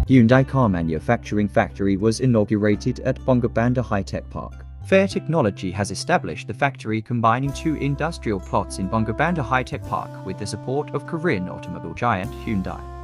Hyundai car manufacturing factory was inaugurated at Bangabandha High-Tech Park. Fair Technology has established the factory combining two industrial plots in Bangabandha High-Tech Park with the support of Korean automobile giant Hyundai.